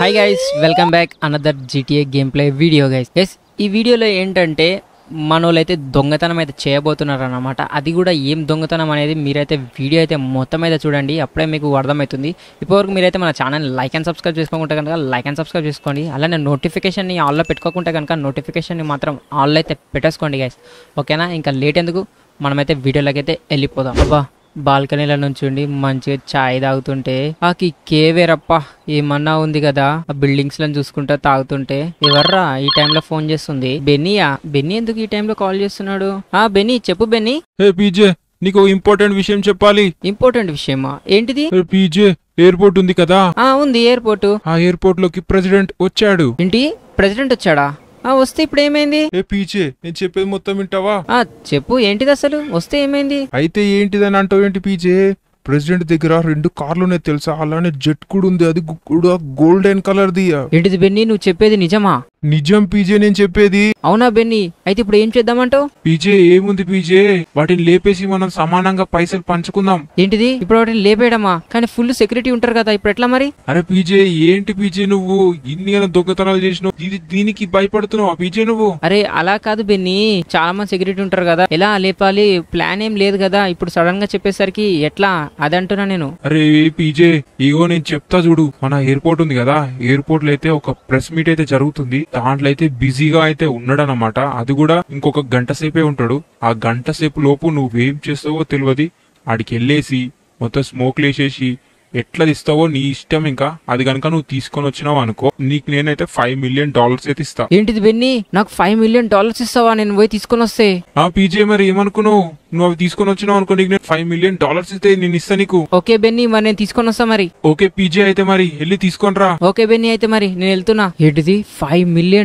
Hi guys, welcome back another GTA game play video guys. Yes, ఈ వీడియోలో ఏంటంటే మనోళ్ళైతే దొంగతనం అయితే చేయబోతున్నారు అన్నమాట. అది కూడా ఏం దొంగతనం అనేది మీరైతే వీడియో అయితే మొత్తం అయితే చూడండి, అప్పుడే మీకు అర్థమవుతుంది. ఇప్పటివరకు మీరైతే మన ఛానల్ లైక్ అండ్ సబ్స్క్రైబ్ చేసుకోకుంటే కనుక లైక్ అండ్ సబ్స్క్రైబ్ చేసుకోండి. అలానే నోటిఫికేషన్ని ఆల్లో పెట్టుకోకుంటే కనుక నోటిఫికేషన్ని మాత్రం ఆల్లో అయితే పెట్టేసుకోండి గైస్, ఓకేనా? ఇంకా లేట్ ఎందుకు, మనమైతే వీడియోలోకి అయితే వెళ్ళిపోదాం. అబ్బా, బాల్కనీలో నుంచి మంచిగా చాయ్ తాగుతుంటే ఆ కిక్కే వేరప్ప. ఏమన్నా ఉంది కదా, ఆ బిల్డింగ్స్ లను చూసుకుంటా తాగుతుంటే. ఎవర్రా ఈ టైంలో ఫోన్ చేస్తుంది? బెన్నీయా? బెన్నీ ఎందుకు ఈ టైంలో కాల్ చేస్తున్నాడు? బెన్నీ, చెప్పు బెన్నీ. పీజే, నీకు ఇంపార్టెంట్ విషయం చెప్పాలి. ఇంపార్టెంట్ విషయమా? ఏంటిది? పీజే, ఎయిర్పోర్ట్ ఉంది కదా, ఉంది ఎయిర్పోర్ట్. ఆ ఎయిర్పోర్ట్ లోకి ప్రెసిడెంట్ వచ్చాడు. ఏంటి, ప్రెసిడెంట్ వచ్చాడా? వస్తే ఇప్పుడు ఏమైంది? పీజే, నేను చెప్పేది మొత్తం వింటావా? చెప్పు, ఏంటిది అసలు? వస్తే ఏమైంది? అయితే ఏంటిదని అంటావు ఏంటి పీజే? ప్రెసిడెంట్ దగ్గర 2 కార్లు ఉన్నాయి తెలుసా, అలానే జెట్ కూడా ఉంది, అది కూడా గోల్డెన్ కలర్ ది. ఏంటిది బెన్నీ, నువ్వు చెప్పేది నిజమా? నిజం పీజే, నేను చెప్పేది. అవునా బెన్నీ? అయితే ఇప్పుడు ఏం చేద్దామంటావు? పీజే, ఏముంది పీజే, వాటిని లేపేసి మనం సమానంగా పైసలు పంచుకుందాం. ఏంటిది, ఇప్పుడు వాటిని లేపేయడమా? కానీ ఫుల్ సెక్యూరిటీ ఉంటారు కదా, ఇప్పుడు ఎట్లా మరి? అరే పీజే, ఏంటి పీజే నువ్వు ఇన్ని దొంగతనాలు చేసినావు, దీనికి భయపడుతున్నావు పీజే నువ్వు? అరే అలా కాదు బెన్నీ, చాలా మంది సెక్యూరిటీ ఉంటారు కదా, ఎలా లేపాలి ప్లాన్ ఏం లేదు కదా, ఇప్పుడు సడన్ గా చెప్పేసరికి ఎట్లా అదంటున్నా నేను. అరే పీజే, ఇగో నేను చెప్తా చూడు. మన ఎయిర్పోర్ట్ ఉంది కదా, ఎయిర్పోర్ట్ లో అయితే ఒక ప్రెస్ మీట్ అయితే జరుగుతుంది. దాంట్లో అయితే బిజీగా అయితే ఉన్నాడు అనమాట. అది కూడా ఇంకొక గంట సేపే ఉంటాడు. ఆ గంట సేపు లోపు నువ్వేం చేస్తావో తెలియదు. ఆడికి వెళ్ళేసి మొత్తం స్మోక్ లేసేసి ఎట్లా ఇస్తావో నీ ఇష్టం. ఇంకా అది కనుక నువ్వు తీసుకొని వచ్చినావు అనుకో, నీకు నేనైతే $5 million అయితే ఇస్తా. ఏంటిది బెన్నీ, నాకు $5 million ఇస్తావా నేను పోయి తీసుకొని వస్తే? పీజే, మరి ఏమనుకున్నావు? నువ్వు అవి తీసుకొని వచ్చినావు అనుకో, నీకు నేను $5 million ఇస్తే నేను ఇస్తా నీకు. ఓకే బెన్నీ, మరి నేను తీసుకొని వస్తా మరి. ఓకే పీజే, అయితే మరి వెళ్ళి తీసుకొని రా. ఓకే బెన్నీ, అయితే మరి నేను వెళ్తున్నా. ఏంటిది, $5 million?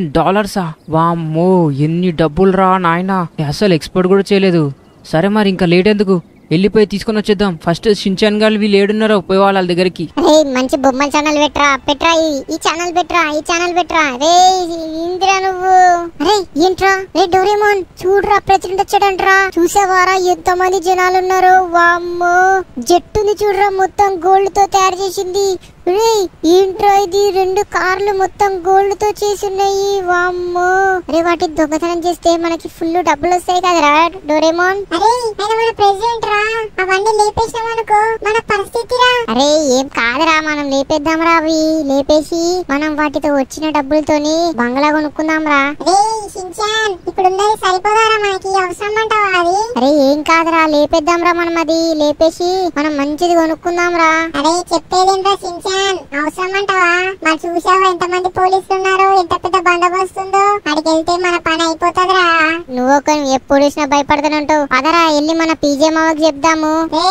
వామ్మో, ఎన్ని డబ్బులు రా నాయనా, అసలు ఎక్స్పెక్ట్ కూడా చేయలేదు. సరే మరి ఇంకా లేట్ ఎందుకు, వెళ్ళిపోయి తీసుకొని వచ్చేద్దాం. ఫస్ట్ షిన్చాన్ గారు వీళ్ళు ఏడున్నారో పోయి వాళ్ళ దగ్గరికి. మంచి బొమ్మల ఛానల్ పెట్రా ఈ ఛానల్ పెట్రా. రే ఇందిరా నువ్వు. అరే ఏంట్రా, రే డోరేమోన్ చూడరా, ప్రెసిడెంట్ వచ్చాడంట్రా. చూసావారా ఎంత మంది జనాలు ఉన్నారు? వామ్మో, జట్టుని చూడరా, మొత్తం గోల్డ్ తో తయారు చేసింది. రే ఏంట్రా ఇది, 2 కార్లు మొత్తం గోల్డ్ తో చేసి ఉన్నాయి. వామ్మో, అరే వాటి దొంగతనం చేస్తే మనకి ఫుల్ డబ్బులు వస్తాయి కదరా డోరేమోన్. అరే మన ప్రెసిడెంట్ రా, అవన్నీ లేపేసామనుకో మన పరిస్థితి రా. అరే ఏం కాదురా, మనం లేపేద్దాం రా. అవి లేపేసి మనం వాటితో వచ్చిన డబ్బులతోని బంగ్లా కొనుక్కుందాం రా. ఇప్పుడున్నది సరిపోదారా మనకి, అవసరం అంటావా అది? అరే ఏం కాదురా, లేపేద్దాం రా. మనం అది లేపేసి మనం మంచిది కొనుక్కుందాం రా. అరే చెప్పేదేంట్రా షిన్చాన్, అవసరం అంటావా? మరి చూసావా ఎంత మంది పోలీసులు ఉన్నారు, ఎంత పెద్ద బందోబస్తు ఉందో. అడికి వెళ్తే మన పని అయిపోతుందిరా. నువ్వు ఎప్పుడు చూసినా భయపడుతుంటావు. పదరా వెళ్ళి మన పీజే మావకి చెప్దాము.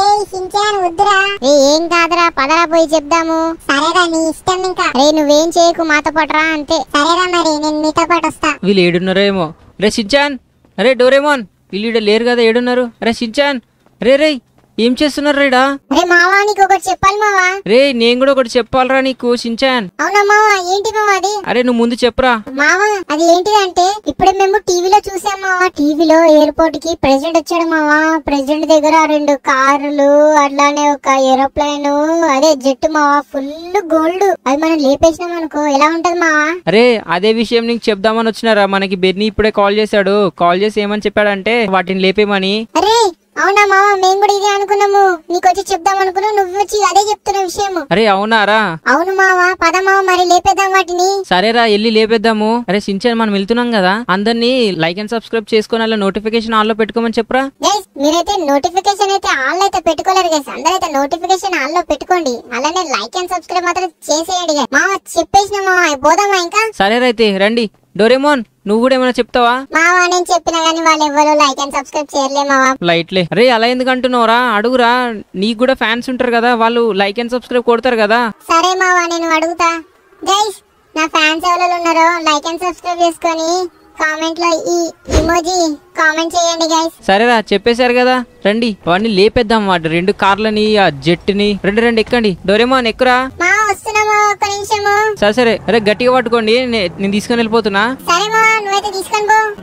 ఏం కాదురా, పదరా పోయి చెప్దాము. సరేరా, నీ ఇష్టం. ఇంకా రే నువ్వేం చేయకు, మాతో పాటురా అంతే. సరేరా, మరి నేను మీతో పాటు వస్తా. వీళ్ళు ఏడున్నారో ఏమో. రే షిన్చాన్, అరే డోరేమోన్, వీళ్ళు లేరు కదా, ఏడున్నారు? అరే షిన్చాన్, రే ఏం చేస్తున్నారు రేడా? రే మావా, నీకు ఒకటి చెప్పాలి మావా. రే నేను కూడా ఒకటి చెప్పాలరా నీకు షిన్చాన్. అవునా మావా, ఏంటి మావా అది? అరే నువ్వు ముందు చెప్పరా. మావా అది ఏంటిదంటే, ఇప్పుడే మేము టీవీలో చూసాం మావా. టీవీలో ఎయిర్పోర్ట్ కి ప్రెసిడెంట్ వచ్చాడు మావా. ప్రెసిడెంట్ దగ్గర 2 కార్లు, అట్లానే ఒక ఏరోప్లేన్, అదే జెట్ మావా, ఫుల్ గోల్డ్. అది మనం లేపేసినాం అనుకో ఎలా ఉంటది మావా? అరే అదే విషయం నీకు చెప్దామని వచ్చినారా. మనకి బెన్నీ ఇప్పుడే కాల్ చేశాడు. కాల్ చేసి ఏమని చెప్పాడంటే వాటిని లేపేమని. అరే అవునా మావా, మేము కూడా ఇదే అనుకున్నాము. నీకు వచ్చి చెప్దాం అనుకున్నావు, నువ్వు వచ్చి అదే చెప్తున్న విషయం. అరే అవునారా? అవును మావా, పద మావా మరి లేపేద్దాం వాటిని. సరేరా, వెళ్ళి లేపేద్దాము. అరే షిన్చాన్, మనం వెళ్తున్నాం కదా, అందరినీ లైక్ అండ్ సబ్స్క్రైబ్ చేసుకుని అలా నోటిఫికేషన్ ఆన్ లో పెట్టుకోమని చెప్పరా. మీరైతే నోటిఫికేషన్ అయితే ఆన్ లో అయితే పెట్టుకోలేరు గైస్. అందరైతే నోటిఫికేషన్ ఆన్ లో పెట్టుకోండి. అలానే లైక్ అండ్ సబ్స్క్రైబ్ మాత్రం చేసేయండి మావా. చెప్పేసిన మావా, పోదామా ఇంకా? సరేరా, అయితే రండి. డోరేమోన్, నువ్వు కూడా ఏమైనా చెప్తావా? మావా నేను చెప్పినా గానీ వాళ్ళు ఎవరు లైక్ అండ్ సబ్స్క్రైబ్ చేయలే మావా. లైట్లే. అరే అలా ఎందుకు అంటున్నావురా, అడుగురా. నీకు కూడా ఫ్యాన్స్ ఉంటారు కదా, వాళ్ళు లైక్ అండ్ సబ్స్క్రైబ్ కొడతారు కదా. సరే మావా, నేను అడుగుతా. గైస్, నా ఫ్యాన్స్ ఎవరు ఉన్నారో లైక్ అండ్ సబ్స్క్రైబ్ చేసుకొని కామెంట్ లో ఈ ఇమోజీ కామెంట్ చేయండి గైస్. సరేరా, చెప్పేశారు కదా, రండి వాడిని లేపేద్దాం. వాటి 2 కార్లని, ఆ జెట్ ని. రెండు ఎక్కండి. డోరేమోన్ ఎక్కురా. వస్తున్నామా, ఒక్క నిమిషము. సరే అరే గట్టిగా పట్టుకోండి, నేను తీసుకొని వెళ్ళిపోతున్నా. సరే మా, నువ్వైతే తీసుకొని పో.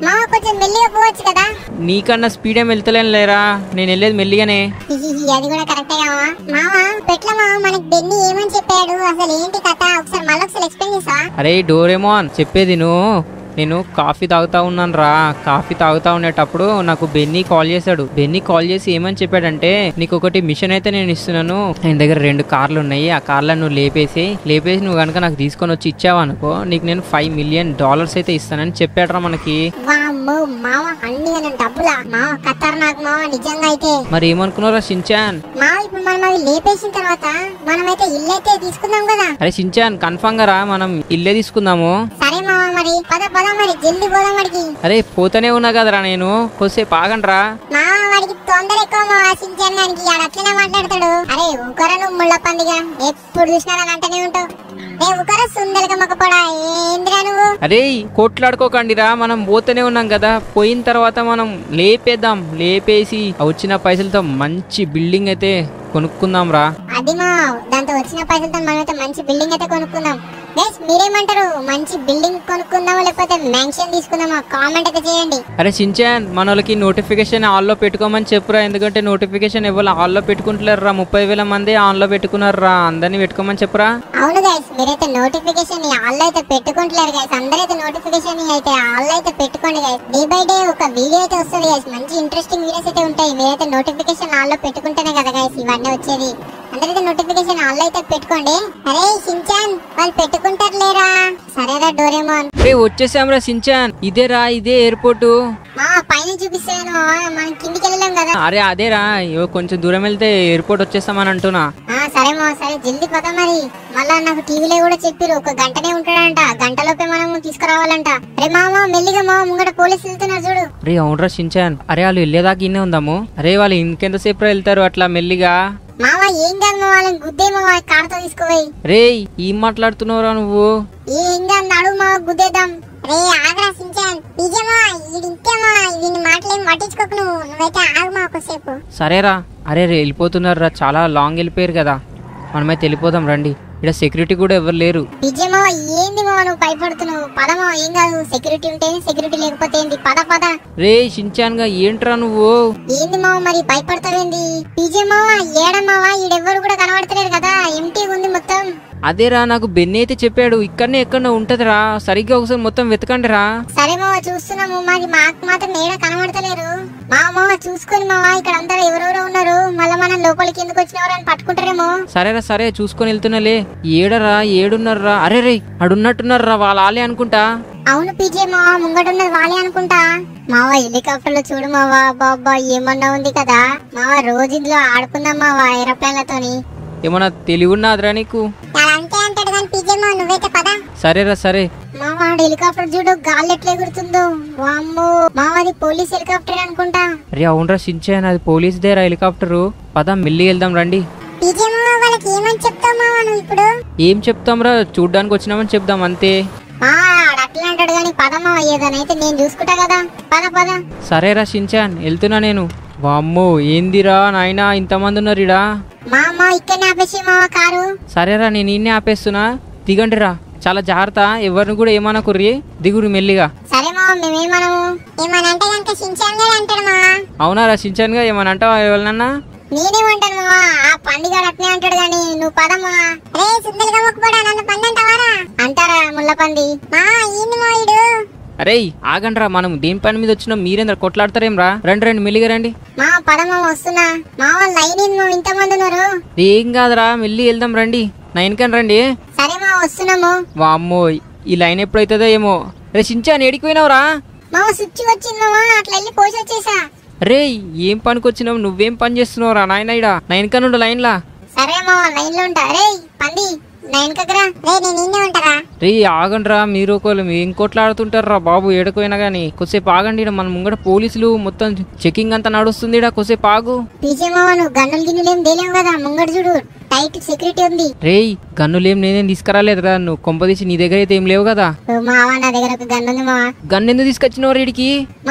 మామ కొంచెం మెల్లిగా పోవచ్చు కదా. నీకన్నా స్పీడ్ ఏం వెళ్తలేను లేరా, నేను వెళ్ళేది మెల్లిగానే. అది కూడా కరెక్టే మామ. మామ పెట్ల మామ మనకి బెన్నీ ఏమని చెప్పాడు, అసలు ఏంటి కథ, ఒకసారి మళ్ళీ ఒకసారి ఎక్స్ప్లెయిన్ చేసా. అరే డోరేమోన్ చెప్పేది నేను కాఫీ తాగుతా ఉన్నాను రా. కాఫీ తాగుతా ఉండేటప్పుడు నాకు బెన్నీ కాల్ చేశాడు. బెన్నీ కాల్ చేసి ఏమని చెప్పాడంటే, నీకు ఒకటి మిషన్ అయితే నేను ఇస్తున్నాను, ఆయన దగ్గర 2 కార్లు ఉన్నాయి, ఆ కార్లను నువ్వు లేపేసి నువ్వు కనుక నాకు తీసుకొని వచ్చి ఇచ్చావనుకో నీకు నేను $5 మిలియన్ అయితే ఇస్తానని చెప్పాడు రా మనకి. మామ అన్ని డబ్బులా మామ, ఖతర్నాక్ మామ నిజంగా అయితే. మరి ఏమనుకున్నారా షిన్చాన్? మామ ఇప్పుడు మనం అవి లేపేసిన తర్వాత మనమైతే ఇల్లు అయితే తీసుకుందాం కదా. అరే షిన్చాన్ కన్ఫర్మ్ గా రా, మనం ఇల్లే తీసుకుందాము. సరే మామ మరి పద మరి జల్దీ పోదాం వాడికి. అరే పోతూనే ఉన్నా కదరా నేను, కొద్దిసేపు ఆగండ్రా. మామ వాడికి తొందర ఎక్కువ మామ, షిన్చాన్ గారికి అట్లనే మాట్లాడతాడు. అరే ఉకరా నువ్వు ముళ్ళ పందిగా ఎప్పుడు చూసినా అంటనే ఉంటావు. ఉకరా సుందరగా మొక్కపోడా ఏంద్రా నువ్వు. అరే కొట్లాడుకోకండి రా, మనం పోతూనే ఉన్నాం కదా, పోయిన తర్వాత మనం లేపేద్దాం, లేపేసి వచ్చిన పైసలతో మంచి బిల్డింగ్ అయితే కొనుక్కుందాం రా. అది మా దాంతో వచ్చిన పైసలతో మనమైతే మంచి బిల్డింగ్ అయితే కొనుక్కుందాం. గైస్ మీరేమంటారు, మంచి బిల్డింగ్ కొనుక్కుందామా లేకపోతే మ్యాన్షన్ తీసుకుందామా, కామెంట్ అయితే చేయండి. అరే షిన్చాన్ మన వాళ్ళకి నోటిఫికేషన్ ఆన్ లో పెట్టుకోమని చెప్పురా, ఎందుకంటే నోటిఫికేషన్ ఎవరు ఆన్ లో పెట్టుకుంటలేరు రా, 30,000 మంది ఆన్ లో పెట్టుకున్నారు రా, అందరినీ పెట్టుకోమని చెప్పురా. అవును గైస్ మీరైతే నోటిఫికేషన్ ఆన్ లో అయితే పెట్టుకుంటలేరు గైస్, అందరైతే నోటిఫికేషన్ అయితే ఆన్ లో అయితే పెట్టుకోండి గైస్. డే బై డే ఒక వీడియో అయితే వస్తుంది గైస్, మంచి ఇంట్రెస్టింగ్ వీడియోస్ అయితే ఉంటాయి. మీరైతే నోటిఫికేషన్ ఆన్ లో పెట్టుకుంటేనే కదా గైస్ ఇవన్నీ వచ్చేది. అందరైతే నోటిఫికేషన్ ఆన్ లో అయితే పెట్టుకోండి. అరే షిన్చాన్ వాళ్ళు పెట్టుకుంటారు లేరా. సరేరా డోరేమోన్. వచ్చేసాం రా షిన్చాన్, ఇదే ఎయిర్పోర్ట్. మా పైన చూపిస్తాను, మనం కిందికి వెళ్ళలేం కదా. అరే అదేరా, కొంచెం దూరం వెళ్తే ఎయిర్పోర్ట్ వచ్చేస్తామని అంటున్నా. సరే సరే జల్దీ పద మరి. మళ్ళా నాకు టీవీలో కూడా చెప్పిరు 1 గంటనే ఉంటాడంట, గంటలోపే మనం తీసుకురావాలంట. అరే మామ మెల్లిగా మామ ముంగట పోలీసులు వెళ్తున్నారు చూడు. అరే అవునరా షిన్చాన్, అరే వాళ్ళు వెళ్ళేదాకా ఇన్నే ఉందాము. అరే వాళ్ళు ఇంకెంతసేపు వెళ్తారు అట్లా మెల్లిగా. మామ ఏం కాదు మా వాళ్ళని గుద్దేమో కార్తో తీసుకుపోయి. రే ఏం మాట్లాడుతున్నావురా నువ్వు? ఏం కాదు నడు మా గుద్దేద్దాం. రే ఆగ్రా షిన్చాన్, నిజమా ఇంకేమా వీని మాటలేం పట్టించుకోకు, నువ్వైతే ఆగమా ఒకసేపు. సరేరా. అరే వెళ్ళిపోతున్నారు రా, చాలా లాంగ్ వెళ్ళిపోయారు కదా, మనమైతే వెళ్ళిపోదాం రండి. ఇక్కడ సెక్యూరిటీ కూడా ఎవరు లేరు. నిజమా ఏంది మా నువ్వు భయపడుతున్నావు, పదమా ఏం కాదు, సెక్యూరిటీ ఉంటే సెక్యూరిటీ లేకపోతే ఏంది, పద. రే షిన్చాన్ గా ఏంట్రా నువ్వు? ఏంది మావ మరి భయపడతావేంది? పీజే మావా ఏడమావా, ఈడెవ్వరు కూడా కనబడతలేరు కదా, ఎంటీ ఉంది మొత్తం. అదేరా నాకు బెన్నీ అయితే చెప్పాడు ఇక్కడనే ఎక్కడో ఉంటదిరా, సరిగ్గా ఒకసారి మొత్తం వెతకండి రా. సరే మావా చూస్తున్నాము, మరి మాకు మాత్రం ఏడ కనబడతలేరు. మావా చూసుకొని మావా, ఇక్కడ అంతా ఎవరెవరో ఉన్నారు, మళ్ళీ మనం లోపలికి ఎందుకు వచ్చినవరు అని పట్టుకుంటారేమో. సరేరా సరే చూసుకొని వెళ్తున్నాలే. ఏడరా ఏడున్నారా? అరే రే అడున్నట్టున్నారా, వాళ్ళ ఆలే అనుకుంటా. అవును పీజే మావా ముంగడున్నది వాళ్ళే అనుకుంటా. మావా హెలికాప్టర్ లో చూడు మావా, బాబా ఏమన్నా ఉంది కదా మావా, రోజు ఇందులో ఆడుకుందాం మావా ఏరోప్లేన్లతోని. ఏమన్నా తెలివి ఉన్నదిరా నీకు? అంతే అంటాడు కానీ పీజే మావా నువ్వైతే పద. సరేరా సరే. మావా హెలికాప్టర్ చూడు గాలి ఎట్లా ఎగురుతుందో, వామ్మో మావా అది పోలీస్ హెలికాప్టర్ అనుకుంటా. అరే అవునరా షిన్చాన్, అది పోలీస్ దేరా హెలికాప్టరు. పద మెల్లి వెళ్దాం రండి. పీజే మావా వాళ్ళకి ఏమని చెప్తావు మావా నువ్వు ఇప్పుడు? ఏం చెప్తాంరా, చూడ్డానికి వచ్చినామని చెప్దాం అంతే. అట్లా అంటాడు కానీ పదమ్మా, ఏదనైతే నేను చూసుకుంటా కదా, పద. సరేరా షిన్చాన్ వెళ్తున్నా నేను. వామ్మో ఏందిరా నాయనా ఇంతమంది ఉన్నారు ఇడా. మా ఇక్కడనే ఆపేసి మావా కారు. సరేరా నేను ఇన్నే ఆపేస్తున్నా, దిగండిరా, చాలా జాగ్రత్త, ఎవరిని కూడా ఏమన్నా కుర్రి, దిగురు మెల్లిగా. సరే మావా మేమేమనము, ఏమని అంటే కనుక షిన్చాన్ గారు అంటాడు మావా. అవునారా షిన్చాన్ గా ఏమని అంటావా ఎవరినన్నా? నేనేమంటాను మావా, ఆ పండిగాడు అట్నే అంటాడు గాని నువ్వు పదమ్మా. రే సుందరగా మొక్కుపడా నన్ను పంది అంటావారా అంటారా ముళ్ళ పంది. మా ఏంది మోయిడు. అరే ఆగండ్రా, మనం దేని పని మీద వచ్చినా మీరేంద్ర కొట్లాడతారేం రా, రండి మెల్లిగా రండి. మా పదమ్మా వస్తున్నా. మా వాళ్ళు లైన్ ఇంతమంది ఉన్నారు. ఏం కాదురా మెల్లి వెళ్దాం రండి, నా వెనకని రండి. సరే మా వస్తున్నాము. వామ్మో ఈ లైన్ ఎప్పుడైతుందో ఏమో. రే షిన్చాన్ ఏడికిపోయినావురా? మా స్విచ్ వచ్చింది మావా, అట్లా వెళ్ళి పోసి వచ్చేసా. రే ఏం పనికి వచ్చినావు, నువ్వేం పని చేస్తున్నావురా నాయన ఇడా, నా వెనక నుండి లైన్ లా. సరే మావా లైన్ లో ఉంటా. రే పంది రే ఆగండ్రా, మీరు ఒకళ్ళు ఏం కొట్లాడుతుంటారా బాబు, ఏడకపోయినా గానీ కొద్దిసేపు ఆగండి. మన ముంగట పోలీసులు మొత్తం చెకింగ్ అంతా నడుస్తుంది, కొద్దిసేపు ఆగు. రే గన్నులేం నేనేం తీసుకురాలేదురా, నువ్వు కొంపదీసి నీ దగ్గర అయితే ఏం లేవు కదా. గన్ను ఎందుకు తీసుకొచ్చినవు రేడికి?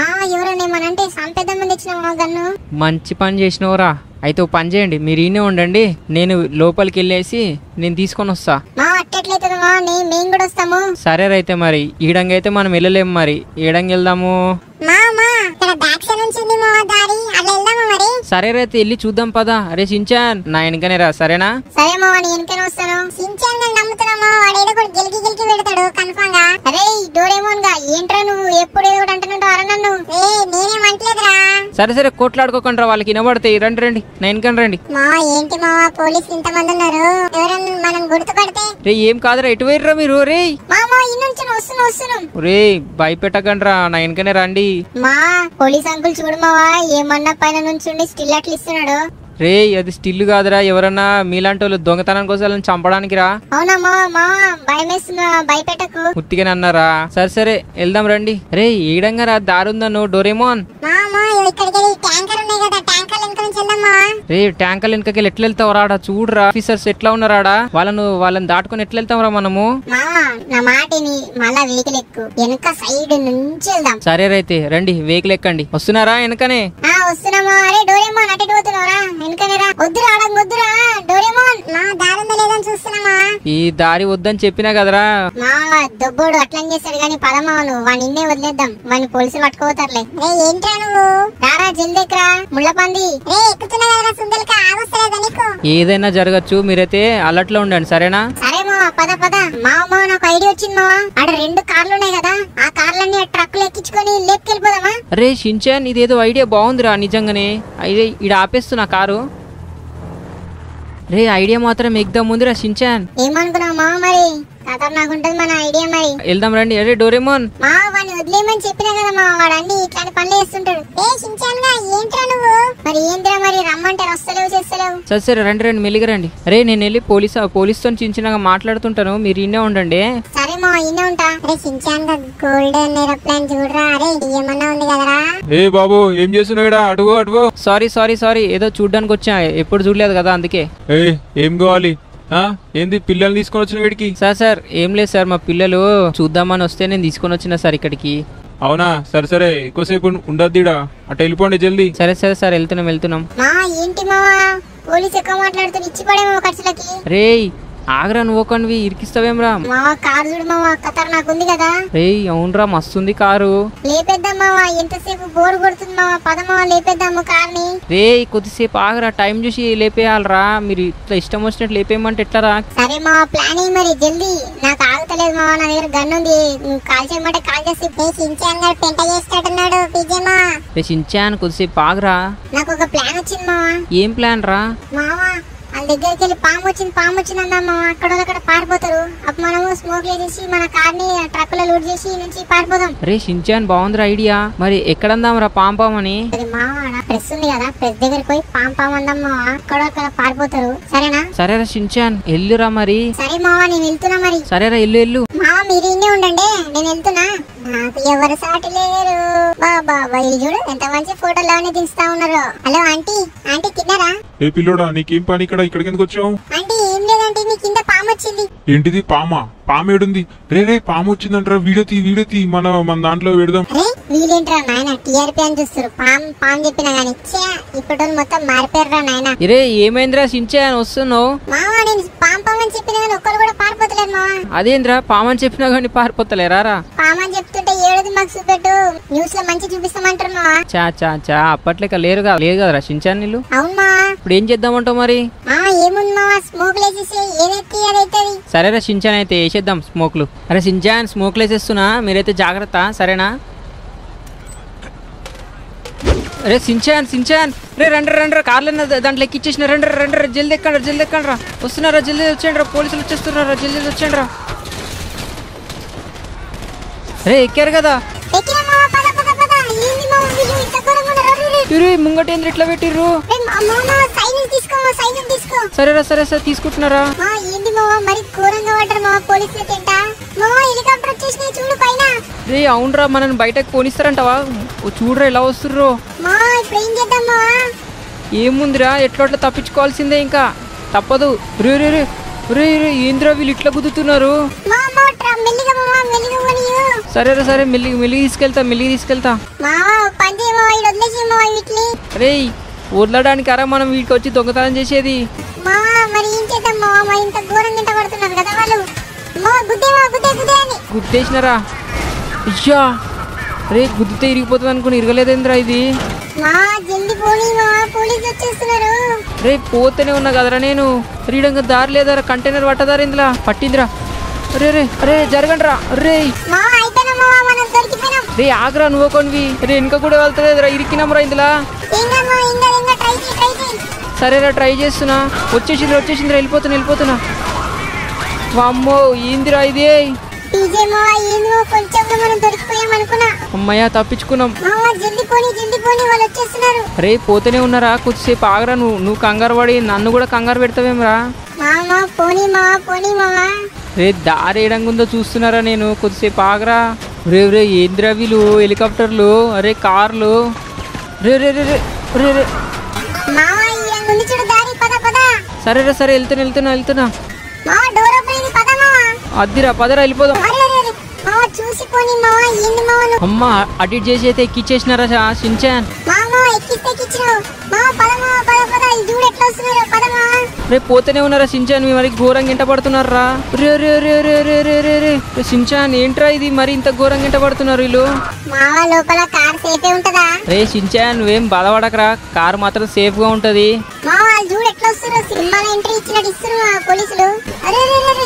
మంచి పని చేసినవరా. అయితే ఓ పని చేయండి, మీరు ఈయనే ఉండండి, నేను లోపలికి వెళ్ళేసి నేను తీసుకొని వస్తా. మావా మేము కూడా వస్తాము. సరే అయితే మరి ఈడంగా అయితే మనం వెళ్ళలేము, మరి ఏడంగా వెళ్దాము. మామా ఇక్కడ బ్యాక్ సైడ్ నుంచి ఉంది మావా దారి, అలా వెళ్దామా మరి? సరే అయితే వెళ్ళి చూద్దాం పదా. అరే సించాన్ నా వెనకనే రా, సరేనా? సరే మావా నేను వెనకనే వస్తాను. సించాన్ గాని నమ్ముతున్నామా? వాడు ఏదో కూడా గెలికి పెడతాడు కన్ఫర్మ్ గా. అరే డోరేమోన్ గా ఏంట్రా నువ్వు ఎప్పుడు ఏదో ఒకటి అంటున్నావు అర నన్ను? నేనేమంటలేదురా. సరే సరే కొట్లాడుకోకండి రా, వాళ్ళకి వినబడతాయి. రండి రండి నా వెనకని రండి. మావా ఏంటి మావా పోలీసులు ఇంతమంది ఉన్నారు, ఎవరన్నా మనం గుర్తుపడితే? రే ఏం కాదురా, ఎటు వేర్రా మీరు? రే మామా ఇన్నుంచి వస్తున్నాం. రే భయపెట్టకండి రా, నా వెనకనే రండి. మా పోలీస్ అంకుల్ చూడు మావా ఏమన్నా పైన నుంచి స్టిల్ అట్లా ఇస్తున్నాడు. రే అది స్టిల్ కాదురా, ఎవరన్నా మీలాంటి వాళ్ళు దొంగతనం కోసం చంపడానికి రా. అవునా మావా భయం వేస్తున్నా, భయపెట్టకు. ఉత్తిగానే అన్నారా? సరే సరే వెళ్దాం రండి. రే ఏడంగా రా దారుందా నువ్వు డోరేమోన్? మామా ఇక్కడికి ట్యాంకర్ ఉన్నాయి కదా, ట్యాంకర్ వెనక నుంచి వెళ్దామా? రే ట్యాంకర్ వెనకకి ఎట్లా వెళ్తావు రాడా? చూడరా ఆఫీసర్స్ ఎట్లా ఉన్నారాడా, వాళ్ళని దాటుకొని ఎట్లా వెళ్తాం రా మనము? మామా నా మాటిని మళ్ళా వెహికల్ ఎక్కు, వెనక సైడ్ నుంచి వెళ్దాం. సరే అయితే రండి వెహికల్ ఎక్కండి. వస్తున్నారా వెనకనే? వస్తున్నామా. అరే డోరేమోన్ అటు పోతున్నావురా? వెనకనేరా. వద్దురా వద్దురా డోరేమోన్, మా దారుందా లేదని చూస్తున్నామా? ఈ దారి వద్దని చెప్పినా కదరా. మా దొబ్బోడు అట్లా చేస్తాడు గాని పదమా నువ్వు వాడిని ఇన్నే వదిలేద్దాం, వాడిని పోలీసులు పట్టుకోతారులే. ఏంట్రా నువ్వు రారా జల్ది ఎక్కరా ముళ్ళపంది. ఎక్కుతున్నా కదరా సుందల్కా, ఆగొస్తలేదా నీకు? ఏదైనా జరగచ్చు, మీరైతే అలర్ట్ లో ఉండండి సరేనా? సరే మావా పద మావా నాకు ఐడియా వచ్చింది మావా. ఆడ 2 కార్లు ఉన్నాయి కదా, ఆ కార్లన్నీ ట్రక్కులు ఎక్కించుకొని లేపుకెళ్ళిపోదామా? అరే షిన్చాన్ ఇదేదో ఐడియా బాగుందిరా నిజంగానే. అయితే ఈడ ఆపేస్తున్నా కారు. రే ఐడియా మాత్రం ఎగ్దాం ముందురా షిన్చాన్. ఏమనుకున్నావు మావా? మరి ఖతర్నాక్ ఉంటది మన ఐడియా. మరి వెళ్దాం రండి. అరే డోరేమోన్ మా వాడిని వదిలేయమని చెప్పినా కదా మా వాడు అన్ని ఇట్లాంటి పనులు చేస్తుంటాడు. షిన్చాన్గా ఏంట్రా నువ్వు? మరి ఏంద్రా మరి రమ్మంటే వస్తలేవు చేస్తలేవు? సరే సరే రండి రండి మెల్లిగా రండి. అరే నేను వెళ్ళి పోలీస్తో చిన్నగా మాట్లాడుతుంటాను, మీరు ఇన్నే ఉండండి. సరే మా ఇన్నే ఉంటా. అరే షిన్చాన్గా గోల్డెన్ ఏరోప్లేన్ చూడరా. అరే ఏమన్నా ఉంది కదరా? ఏ బాబు ఏం చేస్తున్నావు? అటుగో సారీ ఏదో చూడ్డానికి వచ్చా, ఎప్పుడు చూడలేదు కదా అందుకే. ఏం కావాలి? ఏంది పిల్లల్ని తీసుకొని వచ్చిన వీడికి? సార్ ఏం లేదు సార్, మా పిల్లలు చూద్దామని వస్తే నేను తీసుకొని వచ్చిన సార్ ఇక్కడికి. అవునా? సరే ఎక్కువసేపు ఉండద్దిడా, అటు వెళ్ళిపోండి జల్దీ. సరే సార్ వెళ్తున్నాం. మా ఏంటి మావా పోలీస్ ఎక్కువ మాట్లాడుతూ ఇచ్చి పడేమో ఖర్చులకి. రే ఆగ్రా నువ్వు ఒకనివి ఇరికిస్తావేమ్రా? మావా కారు చూడు మావా ఖతర్నాక్ ఉంది కదా. రే అవునరా మస్తుంది కారు. లేపేద్దాం మావా, ఎంతసేపు బోర్ కొడుతుంది మావా, పద మావా లేపేద్దాము కార్ని. రే కొద్దిసేపు ఆగరా, టైం చూసి లేపేయాలరా, మీరు ఇట్లా ఇష్టం వచ్చినట్టు లేపేయమంటే ఎట్లరా? సరే మావా ప్లానింగ్ మరి జల్దీ. నాకు ఆగుతలేదు మావా, నా దగ్గర గన్ ఉంది, కాల్ చేయమంటే కాల్ చేసి షిన్చాన్ గారు పెంట చేసేటట్టున్నాడు పిజేమా. రే షిన్చాన్ కొద్దిసేపు ఆగరా, నాకు ఒక ప్లాన్ వచ్చింది మావా. ఏం ప్లాన్ రా? మావా వాళ్ళ దగ్గరికి వెళ్ళి పాము వచ్చింది అన్నా, అక్కడ పారిపోతారు. అప్పుడు మనము స్మోక్ చేసి మన కార్ని ట్రక్కులో లోడ్ చేసి నుంచి పారిపోదాం. రే షిన్చాన్ బాగుందిరా ఐడియా, మరి ఎక్కడందాం రా పాంపామని? ప్రెస్ ఉంది కదా, ప్రెస్ దగ్గరికి పోయి పాము అందాం మావా, అక్కడ పారిపోతారు. సరేనా? సరేరా షిన్చాన్ ఎల్లురా మరి. సరే మావా నేను వెళ్తున్నా మరి. సరేరా ఎల్లు. మావా మీరు ఇన్నే ఉండండి, నేను వెళ్తున్నా. నాకు ఎవరు సాటి లేరు. బాబా ఇది చూడు ఎంత మంచి ఫోటోలు అవన్నీ దించుతా ఉన్నారు. హలో ఆంటీ తిన్నారా? ఏ పిల్లోడా నీకేం పని ఇక్కడికి ఎందుకు వచ్చావు? ఆంటీ ఏం లేదంటే మీ కింద పాము వచ్చింది. ఏంటిది పాము ఏడుంది? రే పాము వచ్చిందంటారా? వీడియో తీ మన దాంట్లో పెడదాం. అరే వీళ్ళేంట్రా నాయన టీఆర్పీ అని చూస్తారు, పాము చెప్పినా గానీ ఇప్పుడు మొత్తం మారిపోయారా నాయన. రే ఏమైందిరా షిన్చాన్ వస్తున్నావు? మావా నేను పాము అని చెప్పినా గానీ ఒక్కరు కూడా పారిపోతలేరు మావా. అదేంద్రా పామని చెప్పినా గానీ పారిపోతలేరా? పాము అని చెప్తుంటే ఏడుది మాకు చూపెట్టు, న్యూస్ లో మంచి చూపిస్తామంటారు మావా. చా అప్పట్లేక లేదు కదరా షిన్చాన్ నీళ్ళు. అవును మావా. ఇప్పుడు ఏం చేద్దామంటావు మరి? ఏముంది మావా స్మోక్ లేసేసి ఏదైతే అదైతుంది. సరేరా షిన్చాన్ అయితే వేసేద్దాం స్మోక్లు. అరే షిన్చాన్ స్మోక్లు వేసేస్తున్నా, మీరైతే జాగ్రత్త సరేనా? అరే షిన్చాన్ రే రండి కార్లు దాంట్లో ఎక్కిచ్చేసిన రండి జల్దీ ఎక్కండి రా. వస్తున్నారా? జల్దీ వచ్చేయండి రా, పోలీసులు వచ్చేస్తున్నారా, జల్దీ వచ్చేయండి రా. రే ఎక్కారు కదా? ముంగటేంద్ర ఇట్లా పెట్టిర్రు? సరేరా సరే తీసుకుంటున్నారా? రే అవునరా మనని బయటకు పోనిస్తారంటవా? చూడరా ఎలా వస్తుర్రో. ఏముందిరా ఎట్లా తప్పించుకోవాల్సిందే, ఇంకా తప్పదు. రే ఏంద్రా వీళ్ళు ఇట్లా గుద్దుతున్నారు? సరే మెల్లిగి తీసుకెళ్తా. రే వదలడానికి అరా మనం వీడికి వచ్చి దొంగతనం చేసేది. గుద్దేసినారా అయ్యా రే గుద్దితే ఇరిగిపోతుంది అనుకుని ఇరగలేదేంద్రా ఇది మా జల్ది పోనీ మా పోలీసు వచ్చేస్తున్నారు రే పోతేనే ఉన్నా కదరా నేను రీడంగా దారి లేదరా కంటైనర్ పట్టదారా ఇందులో పట్టిందిరా రే రే రే జరగండిరా రే మా అయిపోయినా మా మనం దొరికిపోయినాం రే ఆగ్రా నువ్వు కొనివి రే ఇంకా కూడా వెళ్తలేదురా ఇరికినాంరా ఇందులో ఇంకా ట్రై చేయి సరేరా ట్రై చేస్తున్నా వచ్చేసిందిరా వెళ్ళిపోతున్నా వామ్మో ఏందిరా ఇది పీజే మా ఏందో కొంచెం మనం దొరికిపోయాం అనుకున్నా అమ్మయ్య తప్పించుకున్నాం మావా జల్ది పోనీ వాళ్ళు వచ్చేస్తున్నారు రే పోతేనే ఉన్నారా కొద్దిసేపు ఆగరా నువ్వు కంగారు పడి నన్ను కూడా కంగారు పెడతావేమరా మామా పోనీ మావా రే దారి ఏడంగుందో చూస్తున్నారా నేను కొద్దిసేపు ఆగరా రే ఏందిరా వీళ్ళు హెలికాప్టర్లు అరే కార్లు రే రే రే రే రే రే మావా ఈ ముందు చూడు దారి పద సరేరా సరే వెళ్తున్నా మావా డోర్ ఓపెన్ అయింది పద మావా అద్దిరా పదరా వెళ్ళిపోదాం అరే మావా చూసి పోనీ మావా ఏంది మావా అమ్మ అడిట్ చేసి అయితే ఎక్కిచ్చేసినారా షిన్చాన్ మావా ఎక్కిచ్చినావు మావా పద ఈ చూడు ఎట్లా వస్తున్నారు పద మావా రేపు పోతేనే ఉన్నారా షిన్చాన్ మీ మరి ఘోరంగా ఇంట పడుతున్నారా రే రే రే రే రే రే రే రే షిన్చాన్ ఏంట్రా ఇది మరి ఇంత ఘోరంగా ఇంట పడుతున్నారు వీళ్ళు మావా లోపల కార్ సేఫే ఉంటదా రే షిన్చాన్ నువ్వేం బాధపడకరా కార్ మాత్రం సేఫ్ గా ఉంటది మావా చూడు ఎట్లా వస్తున్నారు సినిమాలో ఎంట్రీ ఇచ్చినట్టు ఇస్తున్నారు పోలీసులు అరే రే రే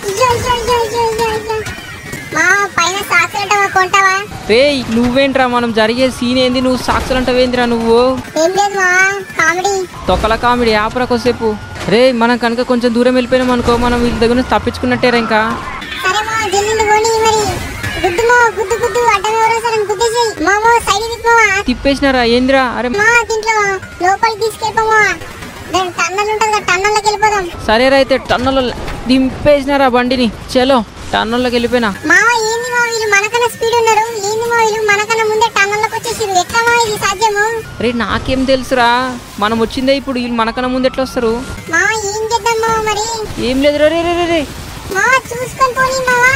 మా పైన సాక్స్ కొంటావా రే నువ్వేంట్రా మనం జరిగే సీన్ ఏంది నువ్వు సాక్షులు అంటావేంద్రా నువ్వు ఏం లేదు మా కామెడీ తొక్కల కామెడీ ఆపరా కొద్దిసేపు రే మనం కనుక కొంచెం దూరం వెళ్ళిపోయినాం అనుకో మనం వీళ్ళ దగ్గర నుంచి తప్పించుకున్నట్టేరా ఇంకా సరే మా జల్లి పోనీ మరి గుద్దు అడ్డం ఎవరో సరే గుద్దేసేయి మామో సైడ్ తిప్పమా తిప్పేసినారా ఏందిరా అరే మా దీంట్లో లోపలికి తీసుకెళ్ళిపోమా దాని టన్నల్ ఉంటుంది కదా టన్నల్లోకి వెళ్ళిపోదాం సరేరా అయితే టన్నులో దింపేసినారా బండిని చలో టన్నుల్లోకి వెళ్ళిపోయినా మావా ఏంది మా వీళ్ళు మనకన్నా స్పీడ్ ఉన్నారు ఏంది మా వీళ్ళు మనకన్నా ముందే టన్నల్లోకి వచ్చేసారు ఎట్లా మా ఇది సాధ్యము రే నాకేం తెలుసురా మనం వచ్చిందే ఇప్పుడు వీళ్ళు మనకన్నా ముందు ఎట్లా వస్తారు మా ఏం చేద్దాం మావా మరి ఏం లేదు రే రే రే రే మా చూసుకొని పోనీ మావా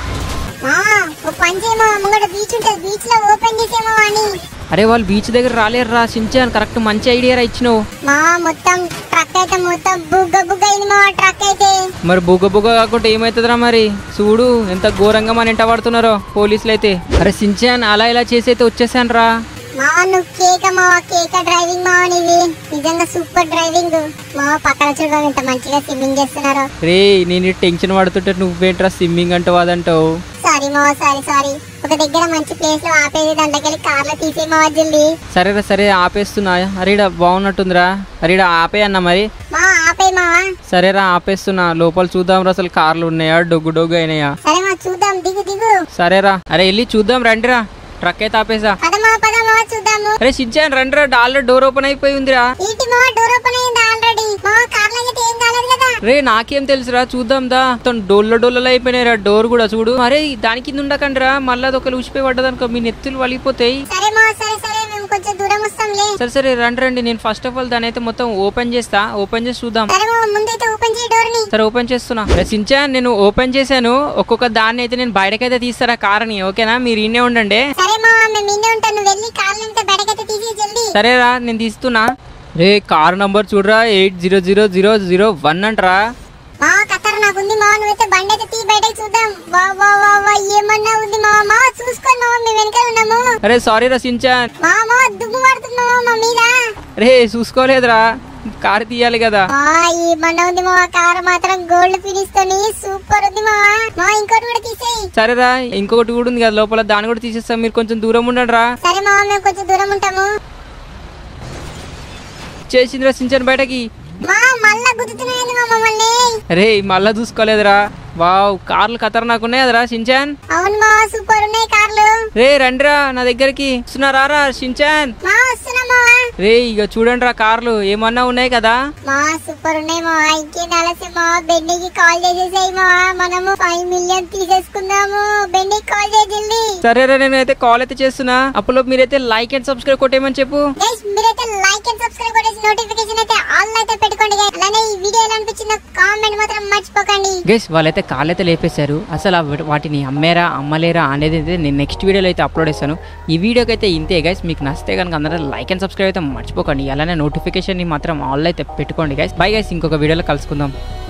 ఒక పని చేయమా ముంగట బీచ్ ఉంటుంది బీచ్ లో ఓపెన్ చేసేమా అని అరే వాళ్ళు బీచ్ దగ్గర రాలేరురా షిన్చాన్ కరెక్ట్ మంచి ఐడియా ఇచ్చినావు మా మొత్తం ట్రక్ అయితే మొత్తం బుగ్గ అయింది మా ట్రక్ అయితే మరి బుగ్గ కాకుండా ఏమైతుందిరా మరి చూడు ఎంత ఘోరంగా మన ఇంట పడుతున్నారో పోలీసులు అయితే అరే షిన్చాన్ అలా ఇలా చేసి అయితే వచ్చేసాను రా మా నువ్వు కేక డ్రైవింగ్ మా నీది నిజంగా సూపర్ డ్రైవింగ్ మా పక్కన చూడడం ఇంత మంచిగా స్విమ్మింగ్ చేస్తున్నారు రే నేను టెన్షన్ పడుతుంటే నువ్వేంట్రా స్విమ్మింగ్ అంటావు అదంటావు సారీ మా సారీ ఒక దగ్గర మంచి ప్లేస్ లో ఆపేది దాంట్లోకి కార్లో తీసే మా జల్ది సరేరా సరే ఆపేస్తున్నా అరేడా బాగున్నట్టుందిరా అరేడా ఆపే అన్న మరి మా ఆపే మావా సరేరా ఆపేస్తున్నా లోపల చూద్దాం అసలు కార్లు ఉన్నాయా డొగ్గు అయినాయా సరే మా చూద్దాం దిగు సరేరా అరే వెళ్ళి చూద్దాం రండిరా ట్రక్ అయితే ఆపేసా పదమా చూద్దాము అరే షిన్చాన్ రండిరా ఆల్రెడీ డోర్ ఓపెన్ అయిపోయి ఉందిరా ఏంటి మా డోర్ ఓపెన్ అయింది ఆల్రెడీ మా కార్లో అయితే ఏం కాలేదు కదా రే నాకేం తెలుసురా చూద్దాం దా డోళ్ళలో అయిపోయినాయిరా డోర్ కూడా చూడు అరే దాని కింద ఉండకండిరా మళ్ళీ అది ఒక ఊసిపోయి పడ్డదనుకో మీ నెత్తులు వలిగిపోతాయి సరే మా సరే మేము కొంచెం దూరం వస్తాంలే సరే రండి నేను ఫస్ట్ ఆఫ్ ఆల్ దాని అయితే మొత్తం ఓపెన్ చేసి చూద్దాం సరే మా ముందైతే ఓపెన్ చేయి డోర్ ని సరే ఓపెన్ చేస్తున్నా షిన్చాన్ నేను ఓపెన్ చేశాను ఒక్కొక్క దాన్ని అయితే నేను బయటకైతే తీస్తారా కార్ని ఓకేనా మీరు ఇన్నే ఉండండి సరే మా మేము ఇన్నే ఉంటాను నువ్వు వెళ్ళి కార్లో అంతా బయటకైతే తీసి జల్దీ సరేరా నేను తీస్తున్నా రే కార్ నంబర్ చూడరా 800001 అంటరా మా కత్తర్ నాకుంది మా నువ్వైతే బండి అయితే తీ బయటకి చూద్దాం వా ఏమన్నా ఉంది మా చూసుకోండి మా మేము వెనకాల ఉన్నాము అరే సారీ రా షిన్చాన్ మా దుమ్ము పడుతుంది మా మీద రే చూసుకోలేదురా కార్ తీయాలి కదా ఈ బండ ఉంది మా కార్ మాత్రం గోల్డ్ ఫినిష్ తోని సూపర్ ఉంది మా ఇంకోటి కూడా తీసేయి సరేరా ఇంకొకటి కూడా ఉంది కదా లోపల దాన్ని కూడా తీసేస్తాం మీరు కొంచెం దూరం ఉండండి రా సరే మా మేము కొంచెం దూరం ఉంటాము చేసిందిరా షిన్చాన్ బయటకి మళ్ళా గుర్తున్నాయండి మా మమ్మల్ని రే మళ్ళా చూసుకోలేదురా వావ్ కార్లు ఖతర్నాకున్నాయి కదరా షిన్చాన్ అవును మా సూపర్ ఉన్నాయి కార్లు రే రండిరా నా దగ్గరికి వస్తున్నారా షిన్చాన్ వస్తున్నామా రే ఇక చూడండి రా కార్లు ఏమన్నా ఉన్నాయి కదా మా సూపర్ ఉన్నాయి మా ఇంకేం ఆలస్యం మా బెండికి కాల్ చేసేసాయి మా మనము 5 మిలియన్ తీసేసుకుందాము బెండికి కాల్ చేయండి సరేరా నేను అయితే కాల్ అయితే చేస్తున్నా అప్పుడు మీరైతే లైక్ అండ్ సబ్స్క్రైబ్ కొట్టేయమని చెప్పు గైస్ మీరైతే లైక్ అండ్ సబ్స్క్రైబ్ కొట్టేసి నోటిఫికేషన్ అయితే ఆల్ అయితే పెట్టుకోండి గైస్ అలానే ఈ వీడియో ఎలా అనిపించిందో కామెంట్ మాత్రం మర్చిపోకండి గైస్ వాళ్ళైతే కాల్ అయితే లేపేశారు అసలు వాటిని అమ్మేరా అమ్మలేరా అనేది అయితే నేను నెక్స్ట్ వీడియోలో అయితే అప్లోడ్ చేస్తాను ఈ వీడియోకి అయితే ఇంతే గైస్ మీకు నచ్చితే కనుక అందరూ లైక్ అండ్ సబ్స్క్రైబ్ అయితే మర్చిపోకండి అలానే నోటిఫికేషన్ ని మాత్రం ఆల్ అయితే పెట్టుకోండి గైస్ బై గైస్ ఇంకొక వీడియోలో కలుసుకుందాం